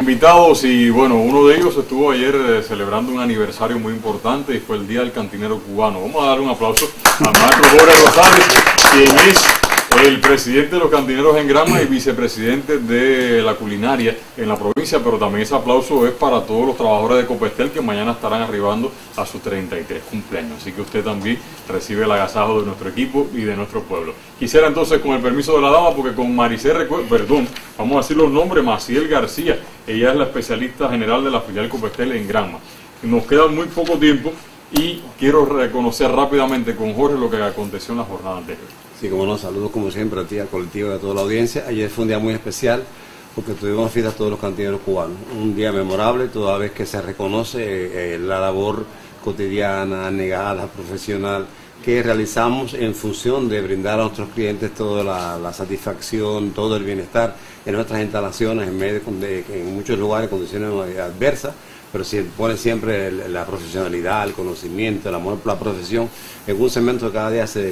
Invitados, y bueno, uno de ellos estuvo ayer celebrando un aniversario muy importante y fue el Día del Cantinero Cubano. Vamos a dar un aplauso al maestro Jorge Rosales, quien es el presidente de los cantineros en Granma y vicepresidente de la culinaria en la provincia, pero también ese aplauso es para todos los trabajadores de Copestel que mañana estarán arribando a sus 33 cumpleaños. Así que usted también recibe el agasajo de nuestro equipo y de nuestro pueblo. Quisiera entonces, con el permiso de la dama, porque con Maricel, vamos a decir los nombres, Maciel García, ella es la especialista general de la filial Copestel en Granma. Nos queda muy poco tiempo y quiero reconocer rápidamente con Jorge lo que aconteció en la jornada anterior. Sí, como no, saludos como siempre a ti, al colectivo y a toda la audiencia. Ayer fue un día muy especial porque tuvimos fiesta todos los cantineros cubanos. Un día memorable, toda vez que se reconoce la labor cotidiana, negada, profesional, que realizamos en función de brindar a nuestros clientes toda la satisfacción, todo el bienestar en nuestras instalaciones, en medio en muchos lugares, condiciones adversas, pero se pone siempre la profesionalidad, el conocimiento, el amor por la profesión en un segmento que cada día se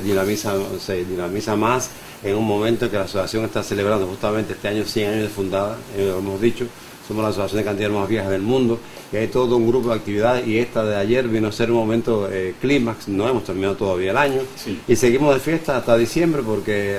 dinamiza más en un momento en que la asociación está celebrando justamente este año 100 años de fundada, hemos dicho, somos la asociación de cantineros más vieja del mundo y hay todo un grupo de actividades y esta de ayer vino a ser un momento clímax, no hemos terminado todavía el año y seguimos de fiesta hasta diciembre porque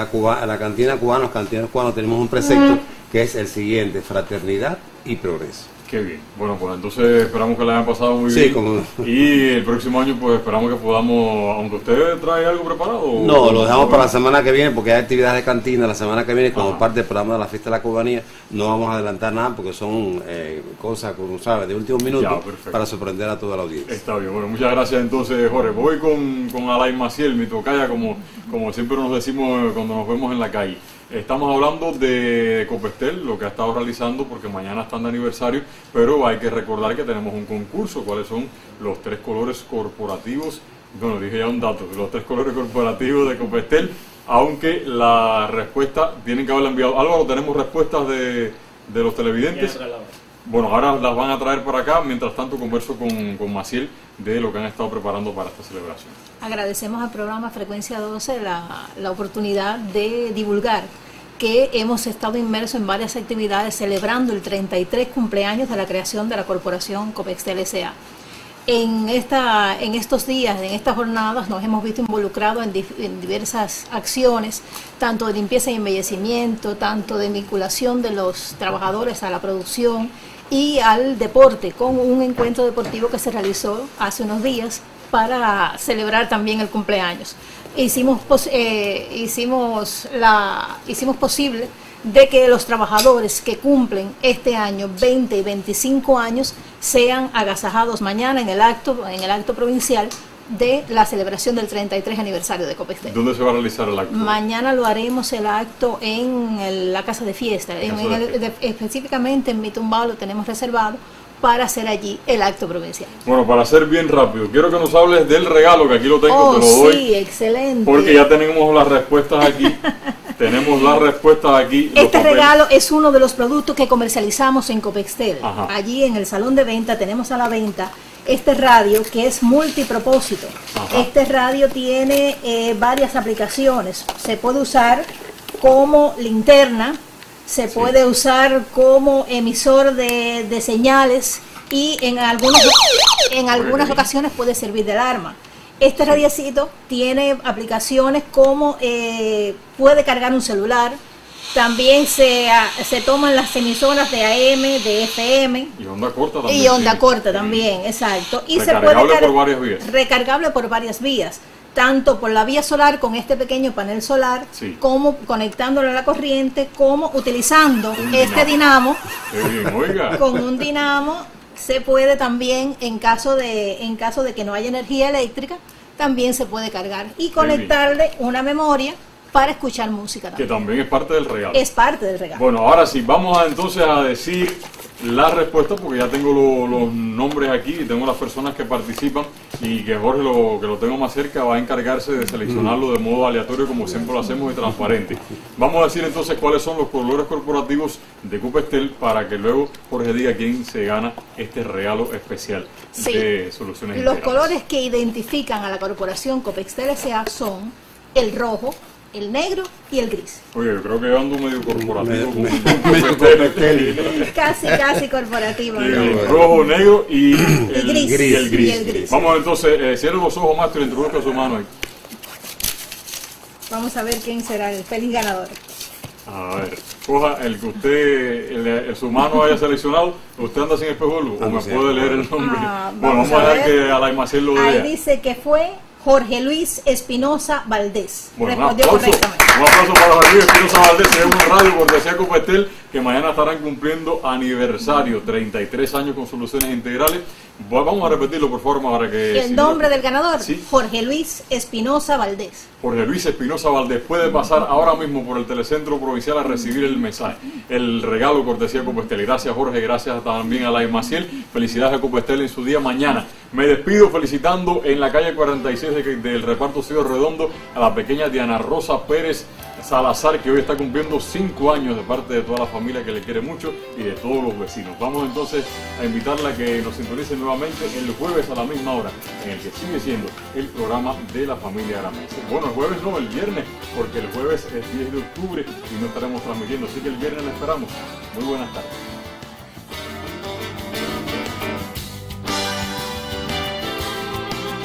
la cantina cubana, los cantineros cubanos tenemos un precepto que es el siguiente: fraternidad y progreso. Qué bien. Bueno, pues entonces esperamos que la hayan pasado muy bien. Como... Y el próximo año pues esperamos que podamos, aunque usted trae algo preparado. No, lo dejamos para la semana que viene porque hay actividades de cantina la semana que viene como parte del programa de la fiesta de la cubanía. No vamos a adelantar nada porque son cosas, como sabes, de último minuto para sorprender a toda la audiencia. Está bien. Bueno, muchas gracias entonces, Jorge. Voy con Alain Maciel, mi tocaya, como siempre nos decimos cuando nos vemos en la calle. Estamos hablando de Copestel, lo que ha estado realizando, porque mañana están de aniversario, pero hay que recordar que tenemos un concurso. ¿Cuáles son los 3 colores corporativos? Bueno, dije ya un dato, los 3 colores corporativos de Copestel, aunque la respuesta tienen que haberla enviado. Álvaro, ¿tenemos respuestas de los televidentes? Bueno, ahora las van a traer para acá. Mientras tanto, converso con Maciel de lo que han estado preparando para esta celebración. Agradecemos al programa Frecuencia 12 la oportunidad de divulgar que hemos estado inmersos en varias actividades celebrando el 33 cumpleaños de la creación de la corporación Copestel S.A. En estos días, en estas jornadas, nos hemos visto involucrados en diversas acciones, tanto de limpieza y embellecimiento, tanto de vinculación de los trabajadores a la producción y al deporte, con un encuentro deportivo que se realizó hace unos días para celebrar también el cumpleaños. Hicimos posible de que los trabajadores que cumplen este año 20 y 25 años sean agasajados mañana en el acto provincial de la celebración del 33 aniversario de Copestel. ¿Dónde se va a realizar el acto? Mañana lo haremos el acto en la casa de fiesta, específicamente en mi tumbao lo tenemos reservado para hacer allí el acto provincial. Bueno, para ser bien rápido, quiero que nos hables del regalo, que aquí lo tengo, te lo doy. Sí, excelente. Porque ya tenemos las respuestas aquí. Tenemos las respuestas aquí. Este regalo es uno de los productos que comercializamos en Copestel. Allí en el salón de venta tenemos a la venta este radio que es multipropósito. Este radio tiene varias aplicaciones. Se puede usar como linterna, se puede usar como emisor de señales y en algunas ocasiones puede servir de alarma. Este radiecito tiene aplicaciones como puede cargar un celular, también se toman las emisoras de AM, de FM. Y onda corta también. Y onda corta también, exacto. Y recargable por varias vías. Recargable por varias vías. Tanto por la vía solar con este pequeño panel solar, como conectándolo a la corriente, como utilizando este dinamo. Con un dinamo se puede también, en caso de que no haya energía eléctrica, también se puede cargar y conectarle una memoria para escuchar música también. Que también es parte del regalo. Es parte del regalo. Bueno, ahora sí, vamos entonces a decir la respuesta, porque ya tengo los nombres aquí y tengo las personas que participan, y que Jorge, que lo tengo más cerca, va a encargarse de seleccionarlo de modo aleatorio, como siempre lo hacemos, y transparente. Vamos a decir entonces cuáles son los colores corporativos de Copestel para que luego Jorge diga quién se gana este regalo especial de Soluciones Los Integrales. Colores que identifican a la corporación Copestel S.A. son el rojo, el negro y el gris. Oye, yo creo que ando medio corporativo. Casi corporativo. El rojo, negro y el gris. Vamos entonces, cierre los ojos, maestro, y introduzca su mano ahí. Vamos a ver quién será el feliz ganador. A ver, coja el que usted, su mano haya seleccionado. ¿Usted anda sin espejo o me puede leer el nombre? Bueno, vamos a dejar que Alain Maciel lo Ahí lea. dice que fue Jorge Luis Espinosa Valdés. Bueno, respondió correctamente. Un aplauso para Jorge Luis Espinosa Valdés, se llama Radio Cortesía Copestel, que mañana estarán cumpliendo aniversario, 33 años con soluciones integrales. Vamos a repetirlo, por favor, para que... El nombre del ganador, ¿sí? Jorge Luis Espinosa Valdés. Jorge Luis Espinosa Valdés puede pasar ahora mismo por el Telecentro Provincial a recibir el mensaje, el regalo cortesía Copestel. Gracias, Jorge, gracias también a Alain Maciel. Felicidades a Copestel en su día mañana. Me despido felicitando en la calle 46 del reparto Ciudad Redondo a la pequeña Diana Rosa Pérez Salazar, que hoy está cumpliendo 5 años, de parte de toda la familia que le quiere mucho y de todos los vecinos. Vamos entonces a invitarla a que nos sintonice nuevamente el jueves a la misma hora, en el que sigue siendo el programa de la familia Aramés. Bueno, el jueves no, el viernes, porque el jueves es 10 de octubre y no estaremos transmitiendo, así que el viernes la esperamos. Muy buenas tardes.